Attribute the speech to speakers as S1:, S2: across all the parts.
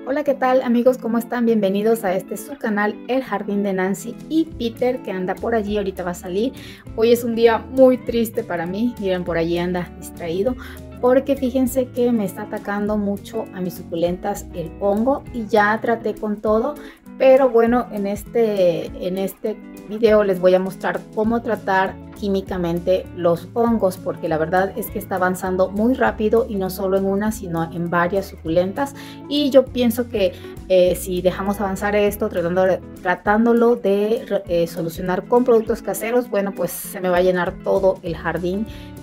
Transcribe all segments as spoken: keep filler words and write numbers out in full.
S1: Hola, ¿qué tal amigos? ¿Cómo están? Bienvenidos a este su canal, El Jardín de Nancy y Peter, que anda por allí, ahorita va a salir. Hoy es un día muy triste para mí, miren, por allí anda distraído, porque fíjense que me está atacando mucho a mis suculentas el hongo y ya traté con todo, pero bueno, en este, en este video les voy a mostrar cómo tratar químicamente los hongos, porque la verdad es que está avanzando muy rápido y no solo en una sino en varias suculentas, y yo pienso que eh, si dejamos avanzar esto tratando de, tratándolo de eh, solucionar con productos caseros, bueno, pues se me va a llenar todo el jardín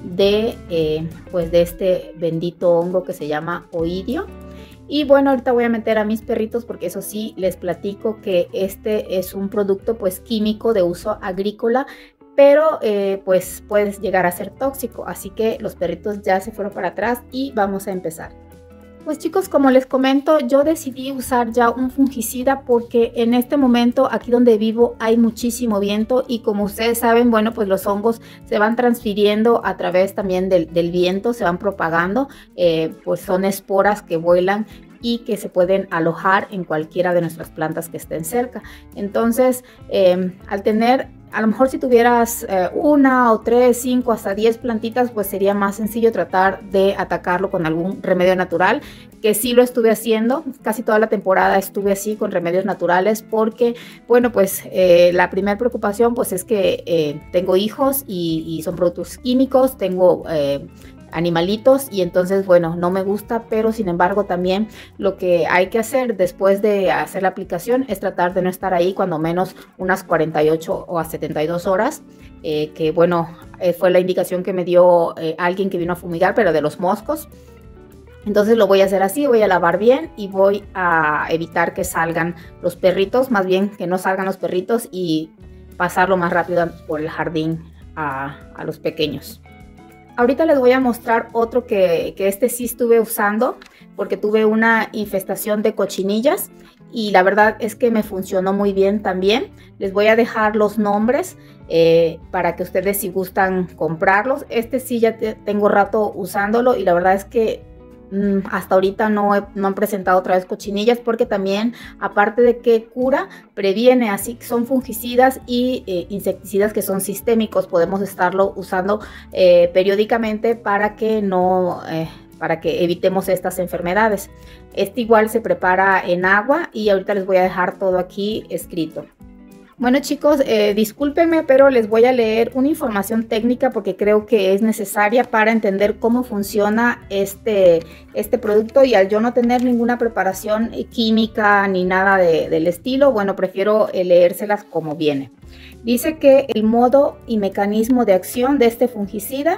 S1: de eh, pues de este bendito hongo que se llama oidio. Y bueno, ahorita voy a meter a mis perritos porque eso sí, les platico que este es un producto pues químico de uso agrícola, pero eh, pues puede llegar a ser tóxico, así que los perritos ya se fueron para atrás y vamos a empezar. Pues chicos, como les comento, yo decidí usar ya un fungicida porque en este momento aquí donde vivo hay muchísimo viento y como ustedes saben, bueno, pues los hongos se van transfiriendo a través también del, del viento, se van propagando, eh, pues son esporas que vuelan y que se pueden alojar en cualquiera de nuestras plantas que estén cerca. Entonces, eh, al tener, a lo mejor si tuvieras eh, una o tres, cinco, hasta diez plantitas, pues sería más sencillo tratar de atacarlo con algún remedio natural, que sí lo estuve haciendo, casi toda la temporada estuve así con remedios naturales, porque, bueno, pues eh, la primera preocupación pues es que eh, tengo hijos y, y son productos químicos, tengo Eh, animalitos y entonces bueno, no me gusta, pero sin embargo también lo que hay que hacer después de hacer la aplicación es tratar de no estar ahí cuando menos unas cuarenta y ocho o a setenta y dos horas, eh, que bueno, eh, fue la indicación que me dio eh, alguien que vino a fumigar, pero de los moscos. Entonces lo voy a hacer así, voy a lavar bien y voy a evitar que salgan los perritos, más bien que no salgan los perritos, y pasarlo más rápido por el jardín a, a los pequeños. Ahorita les voy a mostrar otro que, que este sí estuve usando porque tuve una infestación de cochinillas y la verdad es que me funcionó muy bien también. Les voy a dejar los nombres eh, para que ustedes si gustan comprarlos. Este sí ya te, tengo rato usándolo y la verdad es que hasta ahorita no, he, no han presentado otra vez cochinillas, porque también aparte de que cura, previene, así que son fungicidas y eh, insecticidas que son sistémicos, podemos estarlo usando eh, periódicamente para que no eh, para que evitemos estas enfermedades. Este igual se prepara en agua y ahorita les voy a dejar todo aquí escrito. Bueno chicos, eh, discúlpenme, pero les voy a leer una información técnica porque creo que es necesaria para entender cómo funciona este, este producto, y al yo no tener ninguna preparación química ni nada de, del estilo, bueno, prefiero eh, leérselas como viene. Dice que el modo y mecanismo de acción de este fungicida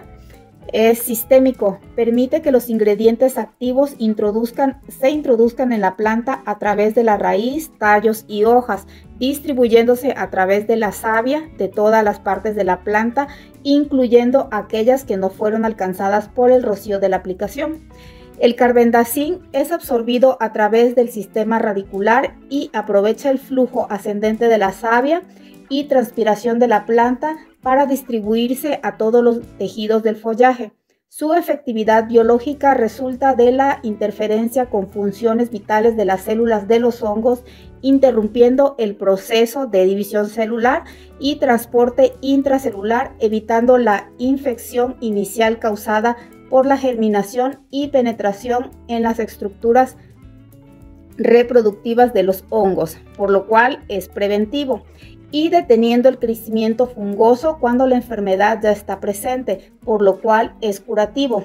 S1: es sistémico, permite que los ingredientes activos introduzcan, se introduzcan en la planta a través de la raíz, tallos y hojas, distribuyéndose a través de la savia de todas las partes de la planta, incluyendo aquellas que no fueron alcanzadas por el rocío de la aplicación. El carbendazim es absorbido a través del sistema radicular y aprovecha el flujo ascendente de la savia y transpiración de la planta para distribuirse a todos los tejidos del follaje. Su efectividad biológica resulta de la interferencia con funciones vitales de las células de los hongos, interrumpiendo el proceso de división celular y transporte intracelular, evitando la infección inicial causada por la germinación y penetración en las estructuras reproductivas de los hongos, por lo cual es preventivo, y deteniendo el crecimiento fungoso cuando la enfermedad ya está presente, por lo cual es curativo.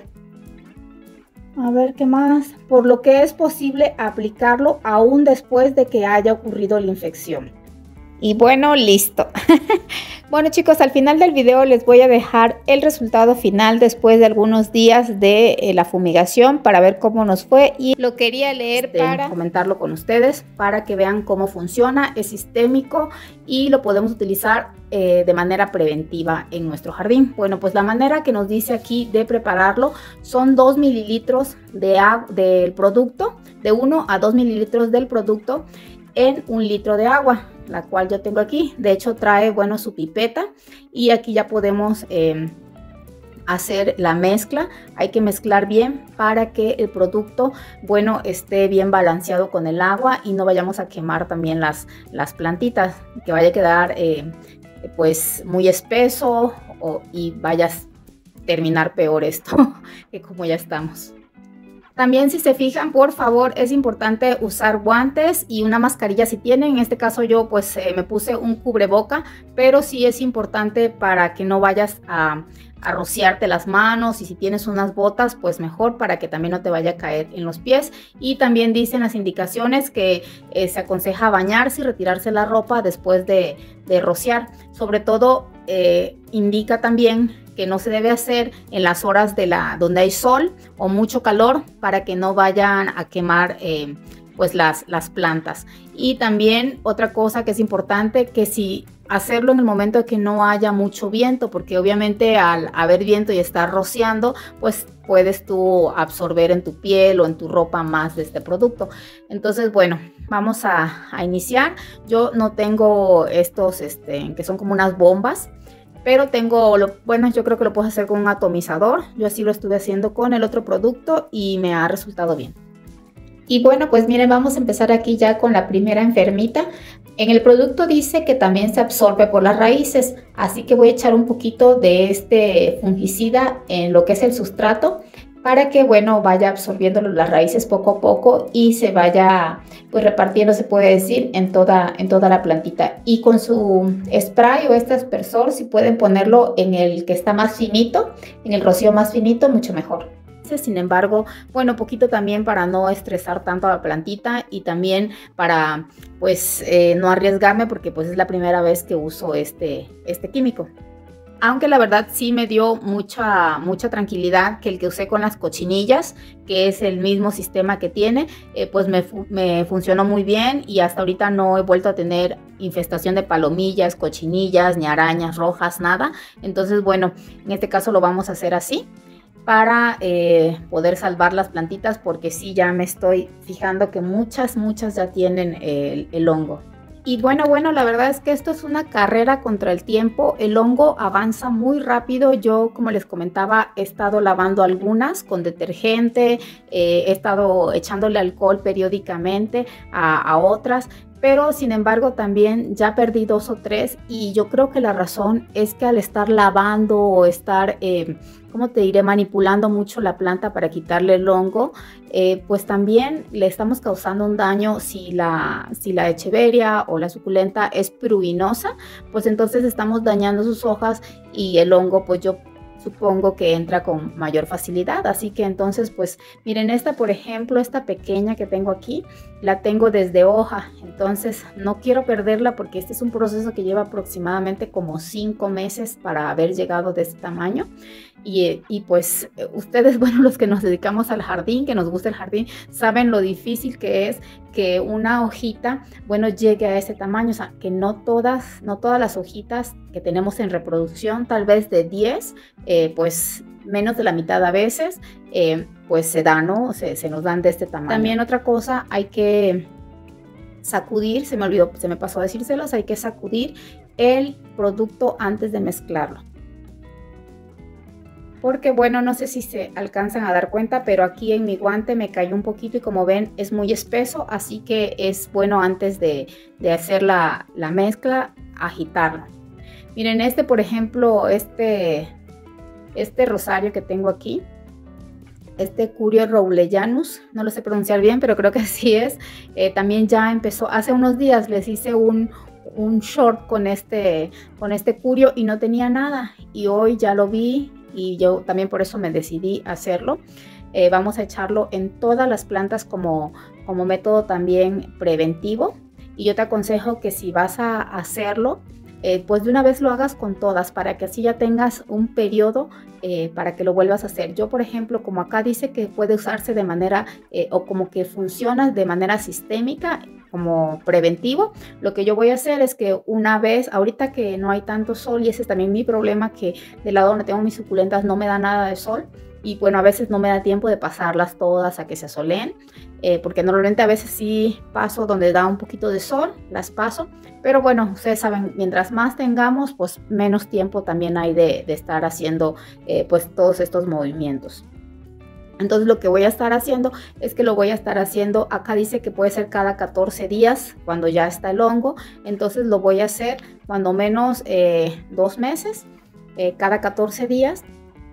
S1: A ver qué más, por lo que es posible aplicarlo aún después de que haya ocurrido la infección. Y bueno, listo. Bueno chicos, al final del video les voy a dejar el resultado final después de algunos días de eh, la fumigación para ver cómo nos fue, y lo quería leer este, para comentarlo con ustedes para que vean cómo funciona. Es sistémico y lo podemos utilizar eh, de manera preventiva en nuestro jardín. Bueno, pues la manera que nos dice aquí de prepararlo son dos mililitros de del producto, de uno a dos mililitros del producto en un litro de agua, la cual yo tengo aquí. De hecho trae, bueno, su pipeta, y aquí ya podemos eh, hacer la mezcla. Hay que mezclar bien para que el producto, bueno, esté bien balanceado con el agua y no vayamos a quemar también las, las plantitas, que vaya a quedar eh, pues muy espeso o, y vaya a terminar peor esto que como ya estamos. También, si se fijan, por favor, es importante usar guantes y una mascarilla si tienen. En este caso yo pues eh, me puse un cubreboca, pero sí es importante para que no vayas a, a rociarte las manos, y si tienes unas botas pues mejor, para que también no te vaya a caer en los pies. Y también dicen las indicaciones que eh, se aconseja bañarse y retirarse la ropa después de, de rociar. Sobre todo eh, indica también que no se debe hacer en las horas de la, donde hay sol o mucho calor, para que no vayan a quemar eh, pues las, las plantas. Y también otra cosa que es importante, que si hacerlo en el momento de que no haya mucho viento, porque obviamente al haber viento y estar rociando, pues puedes tú absorber en tu piel o en tu ropa más de este producto. Entonces, bueno, vamos a, a iniciar. Yo no tengo estos este, que son como unas bombas, pero tengo, lo, bueno, yo creo que lo puedo hacer con un atomizador. Yo así lo estuve haciendo con el otro producto y me ha resultado bien. Y bueno, pues miren, vamos a empezar aquí ya con la primera enfermita. En el producto dice que también se absorbe por las raíces, así que voy a echar un poquito de este fungicida en lo que es el sustrato, para que, bueno, vaya absorbiendo las raíces poco a poco y se vaya pues repartiendo, se puede decir, en toda, en toda la plantita. Y con su spray o este aspersor, si pueden ponerlo en el que está más finito, en el rocío más finito, mucho mejor. Sin embargo, bueno, poquito también para no estresar tanto a la plantita, y también para pues eh, no arriesgarme, porque pues es la primera vez que uso este, este químico. Aunque la verdad sí me dio mucha, mucha tranquilidad que el que usé con las cochinillas, que es el mismo sistema que tiene, eh, pues me, me funcionó muy bien, y hasta ahorita no he vuelto a tener infestación de palomillas, cochinillas, ni arañas rojas, nada. Entonces, bueno, en este caso lo vamos a hacer así, para eh, poder salvar las plantitas, porque sí, ya me estoy fijando que muchas, muchas ya tienen el, el hongo. Y bueno, bueno, la verdad es que esto es una carrera contra el tiempo. El hongo avanza muy rápido. Yo, como les comentaba, he estado lavando algunas con detergente, eh, he estado echándole alcohol periódicamente a, a otras, pero sin embargo también ya perdí dos o tres, y yo creo que la razón es que al estar lavando o estar, eh, ¿cómo te diré?, manipulando mucho la planta para quitarle el hongo, eh, pues también le estamos causando un daño. Si la, si la echeveria o la suculenta es pruriginosa, pues entonces estamos dañando sus hojas, y el hongo pues yo supongo que entra con mayor facilidad. Así que entonces pues miren, esta por ejemplo, esta pequeña que tengo aquí, la tengo desde hoja, entonces no quiero perderla, porque este es un proceso que lleva aproximadamente como cinco meses para haber llegado de este tamaño. Y, y pues ustedes, bueno, los que nos dedicamos al jardín, que nos gusta el jardín, saben lo difícil que es que una hojita, bueno, llegue a ese tamaño. O sea, que no todas, no todas las hojitas que tenemos en reproducción, tal vez de diez, eh, pues menos de la mitad a veces, eh, pues se dan, ¿no? Se, se nos dan de este tamaño. También otra cosa, hay que sacudir, se me olvidó, se me pasó a decírselos, hay que sacudir el producto antes de mezclarlo. Porque bueno, no sé si se alcanzan a dar cuenta, pero aquí en mi guante me cayó un poquito, y como ven es muy espeso, así que es bueno antes de, de hacer la, la mezcla agitarlo. Miren, este por ejemplo, este, este rosario que tengo aquí, este Curio rowleyanus, no lo sé pronunciar bien, pero creo que así es, eh, también ya empezó. Hace unos días les hice un, un short con este, con este Curio y no tenía nada, y hoy ya lo vi, y yo también por eso me decidí hacerlo. Eh, vamos a echarlo en todas las plantas como, como método también preventivo, y yo te aconsejo que si vas a hacerlo, eh, pues de una vez lo hagas con todas, para que así ya tengas un periodo eh, para que lo vuelvas a hacer. Yo por ejemplo, como acá dice que puede usarse de manera eh, o como que funciona de manera sistémica como preventivo, lo que yo voy a hacer es que una vez, ahorita que no hay tanto sol, y ese es también mi problema, que del lado donde tengo mis suculentas no me da nada de sol, y bueno, a veces no me da tiempo de pasarlas todas a que se asoleen, eh, porque normalmente a veces sí paso donde da un poquito de sol, las paso, pero bueno, ustedes saben, mientras más tengamos, pues menos tiempo también hay de, de estar haciendo eh, pues todos estos movimientos. Entonces lo que voy a estar haciendo es que lo voy a estar haciendo, acá dice que puede ser cada catorce días cuando ya está el hongo, entonces lo voy a hacer cuando menos eh, dos meses, eh, cada catorce días,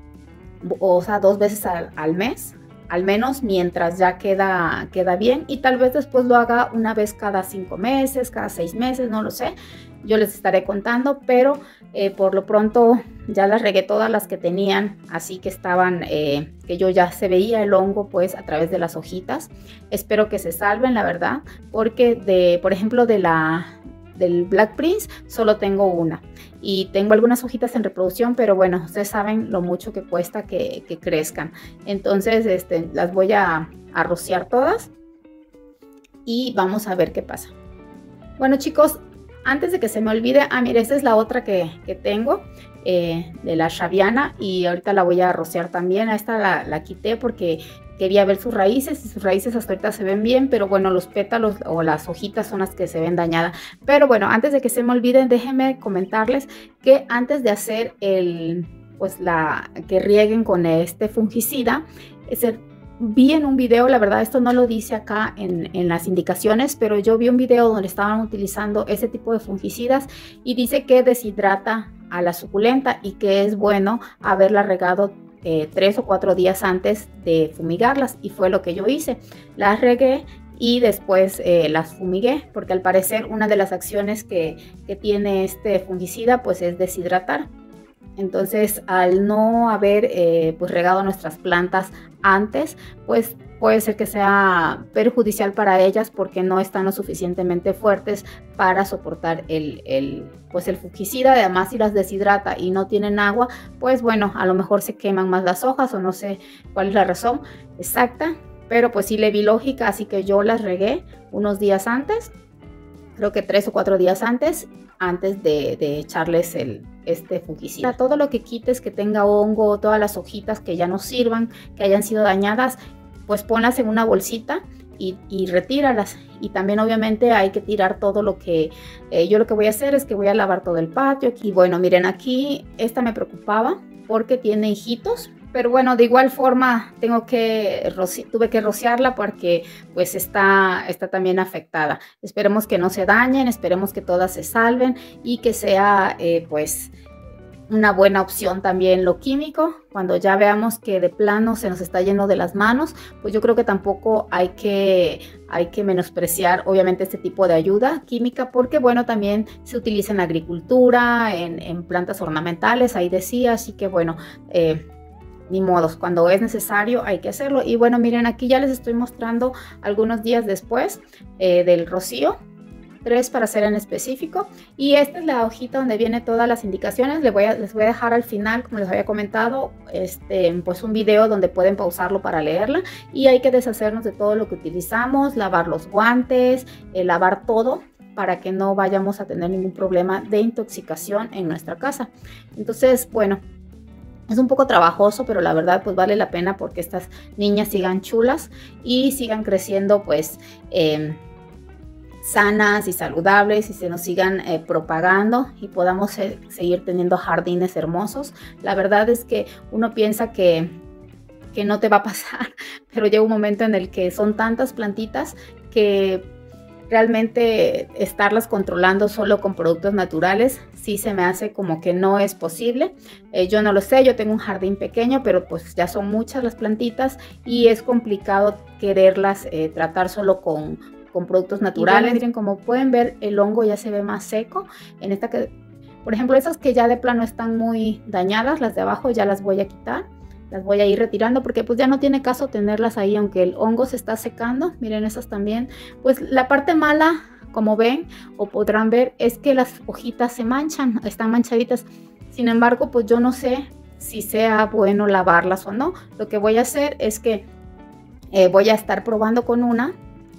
S1: o sea, dos veces al, al mes, al menos mientras ya queda, queda bien, y tal vez después lo haga una vez cada cinco meses, cada seis meses, no lo sé. Yo les estaré contando, pero eh, por lo pronto ya las regué todas las que tenían, así que estaban, eh, que yo ya se veía el hongo pues a través de las hojitas. Espero que se salven, la verdad, porque de, por ejemplo, de la, del Black Prince solo tengo una. Y tengo algunas hojitas en reproducción, pero bueno, ustedes saben lo mucho que cuesta que, que crezcan. Entonces este, las voy a, a rociar todas y vamos a ver qué pasa. Bueno, chicos, antes de que se me olvide, ah, mire, esta es la otra que, que tengo, eh, de la Shaviana, y ahorita la voy a rociar también. A esta la, la quité porque quería ver sus raíces, y sus raíces hasta ahorita se ven bien, pero bueno, los pétalos o las hojitas son las que se ven dañadas. Pero bueno, antes de que se me olviden, déjenme comentarles que antes de hacer el, pues la, que rieguen con este fungicida, es el, vi en un video, la verdad esto no lo dice acá en, en las indicaciones, pero yo vi un video donde estaban utilizando ese tipo de fungicidas y dice que deshidrata a la suculenta y que es bueno haberla regado eh, tres o cuatro días antes de fumigarlas, y fue lo que yo hice. Las regué y después eh, las fumigué, porque al parecer una de las acciones que, que tiene este fungicida pues es deshidratar. Entonces, al no haber eh, pues regado nuestras plantas antes, pues puede ser que sea perjudicial para ellas porque no están lo suficientemente fuertes para soportar el, el, pues el fungicida. Además, si las deshidrata y no tienen agua, pues bueno, a lo mejor se queman más las hojas, o no sé cuál es la razón exacta, pero pues sí le vi lógica, así que yo las regué unos días antes, creo que tres o cuatro días antes, antes de, de echarles el, este fungicida. Todo lo que quites que tenga hongo, todas las hojitas que ya no sirvan, que hayan sido dañadas, pues ponlas en una bolsita y, y retíralas. Y también obviamente hay que tirar todo lo que, eh, yo lo que voy a hacer es que voy a lavar todo el patio. Y bueno, miren, aquí esta me preocupaba porque tiene hijitos. Pero bueno, de igual forma tengo que tuve que rociarla porque pues está, está también afectada. Esperemos que no se dañen, esperemos que todas se salven y que sea eh, pues una buena opción también lo químico. Cuando ya veamos que de plano se nos está yendo de las manos, pues yo creo que tampoco hay que, hay que menospreciar obviamente este tipo de ayuda química, porque bueno, también se utiliza en la agricultura, en, en plantas ornamentales, ahí decía, así que bueno, eh, ni modos, cuando es necesario hay que hacerlo. Y bueno, miren, aquí ya les estoy mostrando algunos días después eh, del rocío, tres para ser en específico, y esta es la hojita donde viene todas las indicaciones. Les voy a, les voy a dejar al final, como les había comentado, este, pues un video donde pueden pausarlo para leerla. Y hay que deshacernos de todo lo que utilizamos, lavar los guantes, eh, lavar todo, para que no vayamos a tener ningún problema de intoxicación en nuestra casa. Entonces, bueno, es un poco trabajoso, pero la verdad pues vale la pena porque estas niñas sigan chulas y sigan creciendo pues eh, sanas y saludables, y se nos sigan eh, propagando y podamos eh, seguir teniendo jardines hermosos. La verdad es que uno piensa que, que no te va a pasar, pero llega un momento en el que son tantas plantitas que realmente estarlas controlando solo con productos naturales sí se me hace como que no es posible. Eh, yo no lo sé, yo tengo un jardín pequeño, pero pues ya son muchas las plantitas y es complicado quererlas eh, tratar solo con, con productos naturales. Bueno, miren, como pueden ver, el hongo ya se ve más seco. En esta que, por ejemplo, esas que ya de plano están muy dañadas, las de abajo ya las voy a quitar. Las voy a ir retirando porque pues ya no tiene caso tenerlas ahí, aunque el hongo se está secando. Miren, esas también. Pues la parte mala, como ven o podrán ver, es que las hojitas se manchan, están manchaditas. Sin embargo, pues yo no sé si sea bueno lavarlas o no. Lo que voy a hacer es que eh, voy a estar probando con una,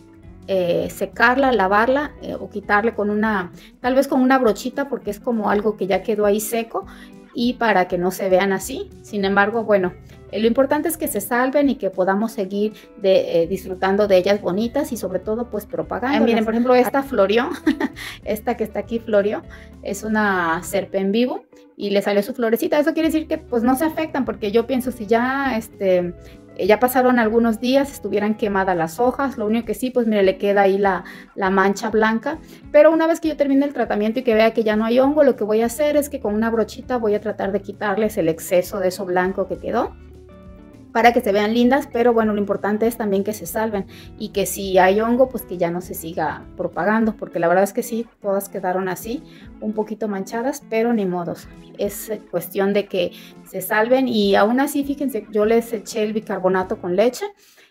S1: eh, secarla, lavarla eh, o quitarle con una, tal vez con una brochita, porque es como algo que ya quedó ahí seco. y para que no se vean así. Sin embargo, bueno, eh, lo importante es que se salven y que podamos seguir de, eh, disfrutando de ellas bonitas y sobre todo pues propagando. Miren, por ejemplo, esta florió, esta que está aquí florió, es una serpen vivo y le salió su florecita. Eso quiere decir que pues no se afectan, porque yo pienso si ya este... ya pasaron algunos días, estuvieran quemadas las hojas, lo único que sí, pues mire, le queda ahí la, la mancha blanca, pero una vez que yo termine el tratamiento y que vea que ya no hay hongo, lo que voy a hacer es que con una brochita voy a tratar de quitarles el exceso de eso blanco que quedó, para que se vean lindas, pero bueno, lo importante es también que se salven y que si hay hongo, pues que ya no se siga propagando, porque la verdad es que sí, todas quedaron así, un poquito manchadas, pero ni modos, es cuestión de que se salven. Y aún así, fíjense, yo les eché el bicarbonato con leche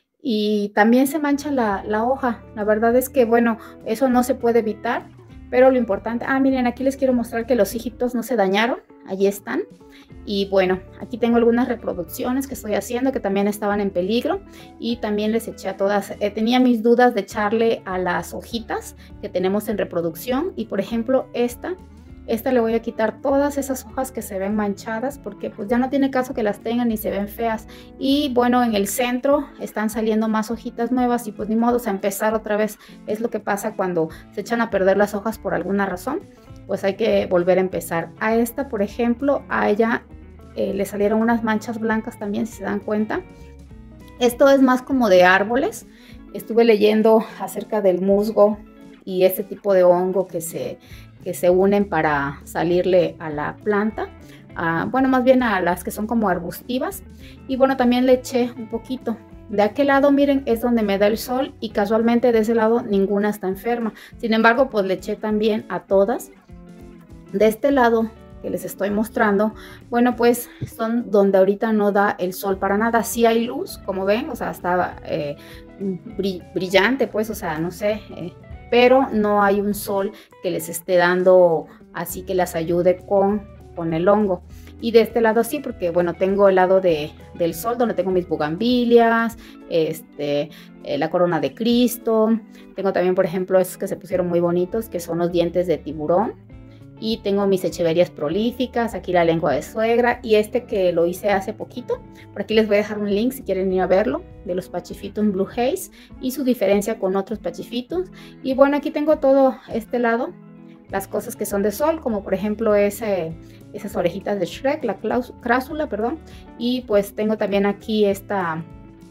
S1: y también se mancha la, la hoja. La verdad es que bueno, eso no se puede evitar, pero lo importante, ah miren, aquí les quiero mostrar que los hijitos no se dañaron, allí están. Y bueno, aquí tengo algunas reproducciones que estoy haciendo que también estaban en peligro y también les eché a todas. Eh, tenía mis dudas de echarle a las hojitas que tenemos en reproducción y por ejemplo esta, esta le voy a quitar todas esas hojas que se ven manchadas porque pues ya no tiene caso que las tengan y se ven feas. Y bueno, en el centro están saliendo más hojitas nuevas y pues ni modo, a empezar otra vez. Es lo que pasa cuando se echan a perder las hojas por alguna razón, pues hay que volver a empezar. A esta, por ejemplo, a ella eh, le salieron unas manchas blancas también, si se dan cuenta. Esto es más como de árboles. Estuve leyendo acerca del musgo y ese tipo de hongo que se, que se unen para salirle a la planta. Uh, bueno, más bien a las que son como arbustivas. Y bueno, también le eché un poquito. De aquel lado, miren, es donde me da el sol y casualmente de ese lado ninguna está enferma. Sin embargo, pues le eché también a todas. De este lado que les estoy mostrando, bueno, pues son donde ahorita no da el sol para nada. Sí hay luz, como ven, o sea, está eh, brillante, pues, o sea, no sé, eh, pero no hay un sol que les esté dando así que las ayude con, con el hongo. Y de este lado sí, porque bueno, tengo el lado de, del sol donde tengo mis bugambilias, este, eh, la corona de Cristo. Tengo también, por ejemplo, estos que se pusieron muy bonitos, que son los dientes de tiburón. Y tengo mis echeverias prolíficas, aquí la lengua de suegra y este que lo hice hace poquito. Por aquí les voy a dejar un link si quieren ir a verlo, de los Pachyphytum Blue Haze y su diferencia con otros Pachyphytums. Y bueno, aquí tengo todo este lado, las cosas que son de sol, como por ejemplo ese, esas orejitas de Shrek, la crásula, perdón. Y pues tengo también aquí esta,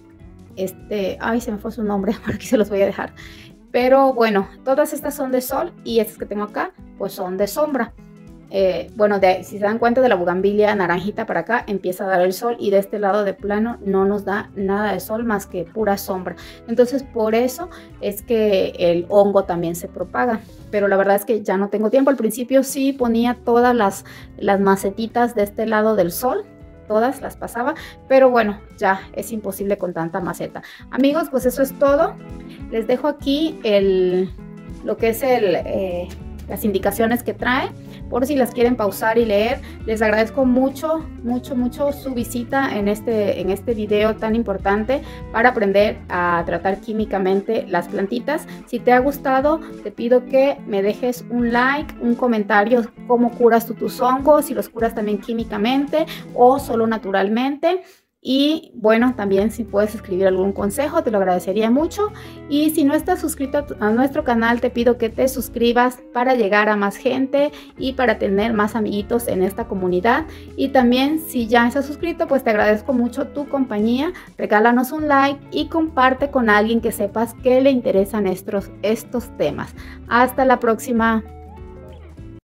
S1: este, ay se me fue su nombre, por aquí se los voy a dejar. Pero bueno, todas estas son de sol y estas que tengo acá pues son de sombra. Eh, bueno, de, si se dan cuenta, de la bugambilia naranjita para acá empieza a dar el sol y de este lado de plano no nos da nada de sol más que pura sombra. Entonces por eso es que el hongo también se propaga. Pero la verdad es que ya no tengo tiempo. Al principio sí ponía todas las, las macetitas de este lado del sol. Todas las pasaba, pero bueno, ya es imposible con tanta maceta. Amigos, pues eso es todo. Les dejo aquí el, lo que es el, eh, las indicaciones que trae, por si las quieren pausar y leer. Les agradezco mucho, mucho, mucho su visita en este, en este video tan importante para aprender a tratar químicamente las plantitas. Si te ha gustado, te pido que me dejes un like, un comentario, cómo curas tú tus hongos, si los curas también químicamente o solo naturalmente. Y bueno, también si puedes escribir algún consejo, te lo agradecería mucho. Y si no estás suscrito a nuestro canal, te pido que te suscribas para llegar a más gente y para tener más amiguitos en esta comunidad. Y también si ya estás suscrito, pues te agradezco mucho tu compañía. Regálanos un like y comparte con alguien que sepas que le interesan estos, estos temas. Hasta la próxima.